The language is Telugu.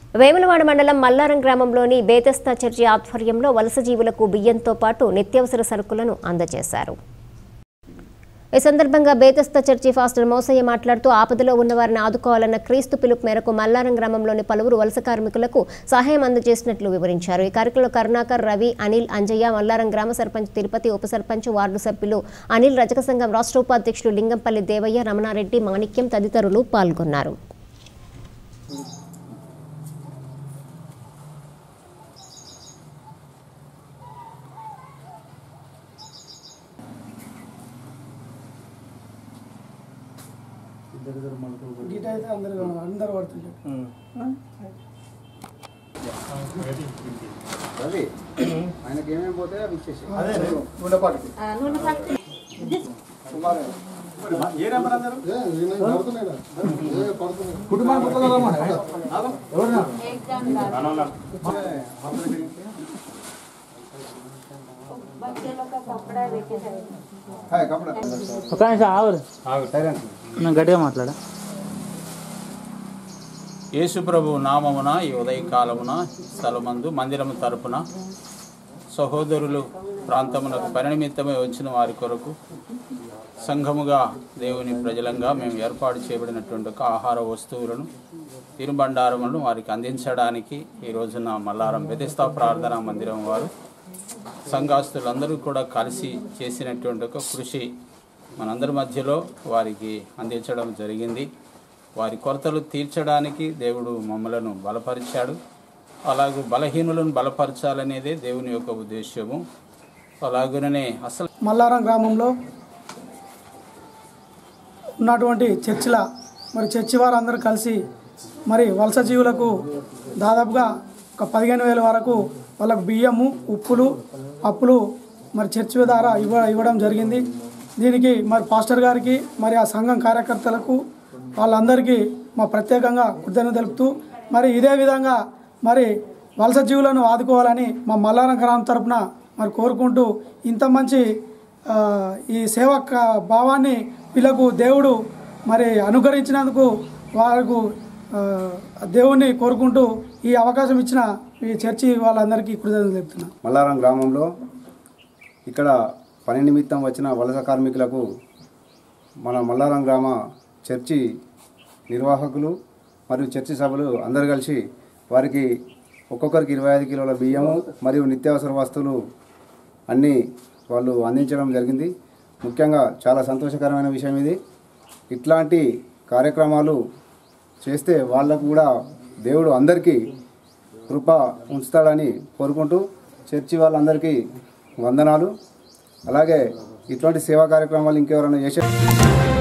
వేములవాడ మండలం మల్లారం గ్రామంలోని బేతస్తా చర్చి ఆధ్వర్యంలో వలస జీవులకు బియ్యంతో పాటు నిత్యావసర సరుకులను అందజేశారు. ఈ సందర్భంగా బేతస్తా చర్చి ఫాస్టర్ మోసయ్య మాట్లాడుతూ ఆపదలో ఉన్నవారిని ఆదుకోవాలన్న క్రీస్తు పిలుపు మేరకు మల్లారం గ్రామంలోని పలువురు వలస కార్మికులకు సహాయం అందజేసినట్లు వివరించారు. ఈ కార్యక్రమంలో కరుణాకర్, రవి, అనిల్, అంజయ్య, మల్లారం గ్రామ సర్పంచ్ తిరుపతి, ఉప సర్పంచ్, వార్డు సభ్యులు అనిల్, రజక సంఘం రాష్ట్ర ఉపాధ్యక్షులు లింగంపల్లి దేవయ్య, రమణారెడ్డి, మాణిక్యం తదితరులు పాల్గొన్నారు. అందరూ పడుతుంటారు. ఆయనకి ఏమేమి పోతే అవి ఇచ్చేసి గట్టిగా మాట్లాడా. యేసు ప్రభు నామమున ఈ ఉదయకాలమున స్థలమందు మందిరము తరపున సహోదరులు ప్రాంతమునకు పని నిమిత్తమై వచ్చిన వారి కొరకు సంఘముగా దేవుని ప్రజలంగా మేము ఏర్పాటు చేయబడినటువంటి ఆహార వస్తువులను తిరుబండారములను వారికి అందించడానికి ఈ రోజున మల్లారం బెతెస్తా ప్రార్థనా మందిరం వారు సంఘాస్తులందరూ కూడా కలిసి చేసినటువంటి ఒక కృషి మనందరి మధ్యలో వారికి అందించడం జరిగింది. వారి కొరతలు తీర్చడానికి దేవుడు మమ్మలను బలపరిచాడు. అలాగే బలహీనులను బలపరచాలనేదే దేవుని యొక్క ఉద్దేశము. అలాగనే అసలు మల్లారం గ్రామంలో ఉన్నటువంటి చర్చిల చర్చి వారందరూ కలిసి వలస జీవులకు దాదాపుగా ఒక 15,000 వరకు వాళ్ళకు బియ్యము, ఉప్పులు, పప్పులు చర్చి ద్వారా ఇవ్వడం జరిగింది. దీనికి పాస్టర్ గారికి ఆ సంఘం కార్యకర్తలకు వాళ్ళందరికీ ప్రత్యేకంగా కృతజ్ఞతలు తెలుపుతూ ఇదే విధంగా వలస జీవులను ఆదుకోవాలని మా మల్లారం గ్రామం తరపున కోరుకుంటూ ఇంత మంచి ఈ సేవా భావాన్ని వీళ్ళకు దేవుడు అనుగ్రహించినందుకు వారికి దేవుణ్ణి కోరుకుంటూ ఈ అవకాశం ఇచ్చిన ఈ చర్చి వాళ్ళందరికీ కృతజ్ఞతలు తెలుపుతున్నాను. మల్లారం గ్రామంలో ఇక్కడ పని నిమిత్తం వచ్చిన వలస కార్మికులకు మన మల్లారం గ్రామ చర్చి నిర్వాహకులు మరియు చర్చి సభలు అందరూ కలిసి వారికి ఒక్కొక్కరికి 25 కిలోల బియ్యము మరియు నిత్యావసర వస్తువులు అన్నీ వాళ్ళు అందించడం జరిగింది. ముఖ్యంగా చాలా సంతోషకరమైన విషయం ఇది. ఇట్లాంటి కార్యక్రమాలు చేస్తే వాళ్ళకు కూడా దేవుడు అందరికీ కృప ఉంచుతాడని కోరుకుంటూ చర్చి వాళ్ళందరికీ వందనాలు. అలాగే ఇట్లాంటి సేవా కార్యక్రమాలు ఇంకెవరైనా చేసే